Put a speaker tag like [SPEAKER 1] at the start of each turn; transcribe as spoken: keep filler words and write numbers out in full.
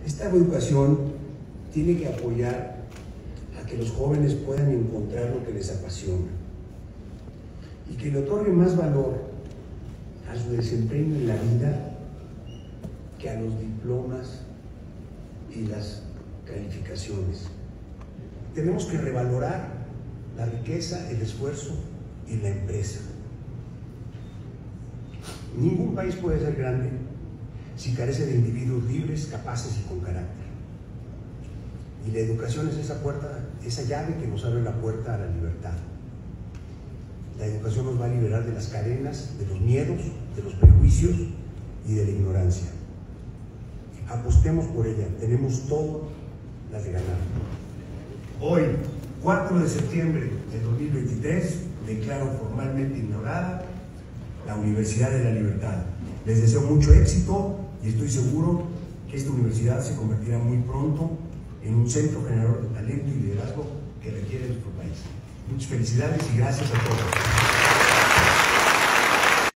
[SPEAKER 1] Esta educación tiene que apoyar a que los jóvenes puedan encontrar lo que les apasiona y que le otorgue más valor a su desempeño en la vida que a los diplomas y las calificaciones. Tenemos que revalorar la riqueza, el esfuerzo y la empresa. Ningún país puede ser grande si carece de individuos libres, capaces y con carácter. Y la educación es esa puerta, esa llave que nos abre la puerta a la libertad. La educación nos va a liberar de las cadenas, de los miedos, de los prejuicios y de la ignorancia. Apostemos por ella, tenemos todo las de ganar. Hoy, cuatro de septiembre de dos mil veintitrés, declaro formalmente inaugurada la Universidad de la Libertad. Les deseo mucho éxito y estoy seguro que esta universidad se convertirá muy pronto en un centro generador de talento y liderazgo que requiere nuestro país. Muchas felicidades y gracias a todos.